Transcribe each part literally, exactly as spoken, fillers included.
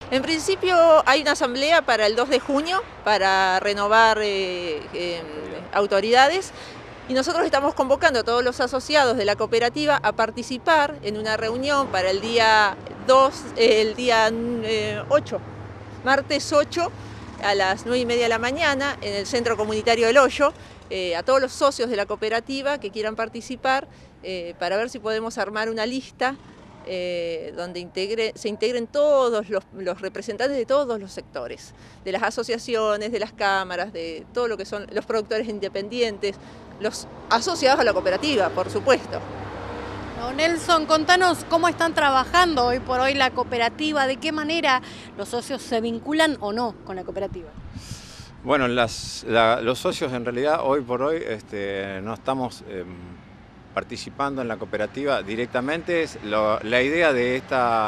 En principio hay una asamblea para el dos de junio para renovar eh, eh, autoridades y nosotros estamos convocando a todos los asociados de la cooperativa a participar en una reunión para el día dos, eh, el día eh, ocho, martes ocho a las nueve y media de la mañana en el Centro Comunitario del Hoyo, eh, a todos los socios de la cooperativa que quieran participar eh, para ver si podemos armar una lista Eh, donde integre, se integren todos los, los representantes de todos los sectores, de las asociaciones, de las cámaras, de todo lo que son los productores independientes, los asociados a la cooperativa, por supuesto. Don Nelson, contanos cómo están trabajando hoy por hoy la cooperativa, de qué manera los socios se vinculan o no con la cooperativa. Bueno, las, la, los socios en realidad hoy por hoy este, no estamos eh, participando en la cooperativa directamente. Lo, la idea de esta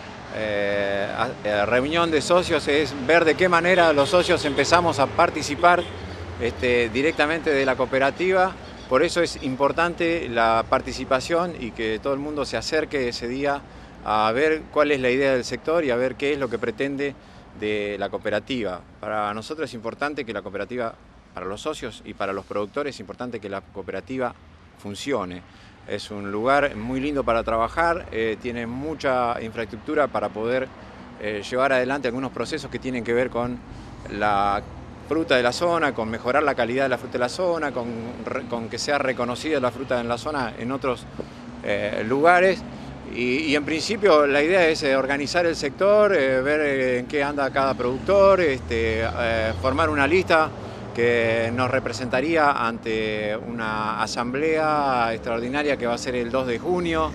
eh, reunión de socios es ver de qué manera los socios empezamos a participar este, directamente de la cooperativa. Por eso es importante la participación y que todo el mundo se acerque ese día a ver cuál es la idea del sector y a ver qué es lo que pretende de la cooperativa. Para nosotros es importante que la cooperativa, para los socios y para los productores, es importante que la cooperativa funcione. Es un lugar muy lindo para trabajar, eh, tiene mucha infraestructura para poder eh, llevar adelante algunos procesos que tienen que ver con la fruta de la zona, con mejorar la calidad de la fruta de la zona, con, con que sea reconocida la fruta en la zona en otros eh, lugares. Y, y en principio la idea es eh, organizar el sector, eh, ver eh, en qué anda cada productor, este, eh, formar una lista que nos representaría ante una asamblea extraordinaria que va a ser el dos de junio.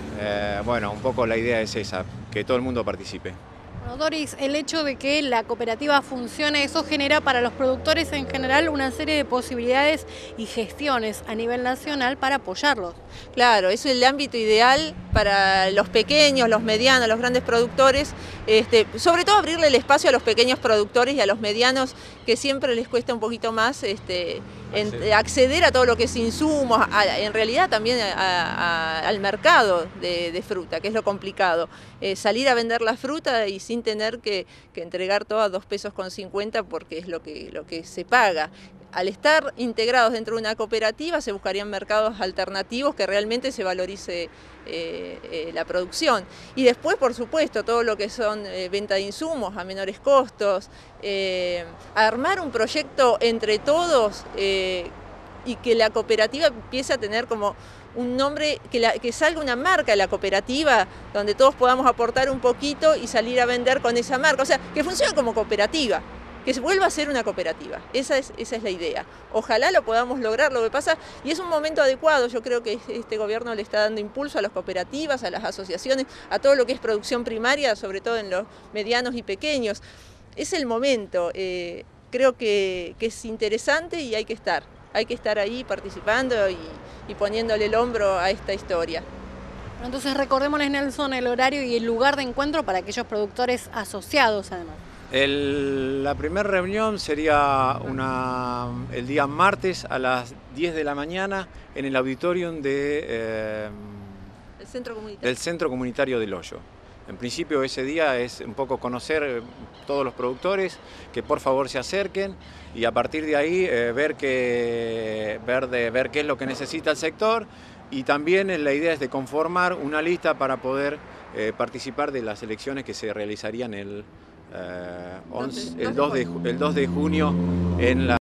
Eh, bueno, un poco la idea es esa, que todo el mundo participe. Bueno, Doris, el hecho de que la cooperativa funcione, eso genera para los productores en general una serie de posibilidades y gestiones a nivel nacional para apoyarlos. Claro, es el ámbito ideal para los pequeños, los medianos, los grandes productores, este, sobre todo abrirle el espacio a los pequeños productores y a los medianos que siempre les cuesta un poquito más este, en, acceder a todo lo que es insumos, a, en realidad también a, a, al mercado de, de fruta, que es lo complicado. Eh, salir a vender la fruta y sin tener que, que entregar todo a dos pesos con cincuenta porque es lo que, lo que se paga. Al estar integrados dentro de una cooperativa se buscarían mercados alternativos que realmente se valorice eh, eh, la producción. Y después, por supuesto, todo lo que son eh, venta de insumos a menores costos, eh, armar un proyecto entre todos eh, y que la cooperativa empiece a tener como un nombre, que, la, que salga una marca de la cooperativa, donde todos podamos aportar un poquito y salir a vender con esa marca. O sea, que funcione como cooperativa. Que se vuelva a ser una cooperativa, esa es, esa es la idea. Ojalá lo podamos lograr, lo que pasa, y es un momento adecuado, yo creo que este gobierno le está dando impulso a las cooperativas, a las asociaciones, a todo lo que es producción primaria, sobre todo en los medianos y pequeños. Es el momento, eh, creo que, que es interesante y hay que estar, hay que estar ahí participando y, y poniéndole el hombro a esta historia. Entonces recordémosles, Nelson, el horario y el lugar de encuentro para aquellos productores asociados además. El, la primera reunión sería una, el día martes a las diez de la mañana en el auditorium de, eh, el centro comunitario. del Centro Comunitario del Hoyo. En principio ese día es un poco conocer todos los productores, que por favor se acerquen y a partir de ahí eh, ver, que, ver, de, ver qué es lo que necesita el sector y también la idea es de conformar una lista para poder eh, participar de las elecciones que se realizarían el, eh, once, el, dos de, el dos de junio en la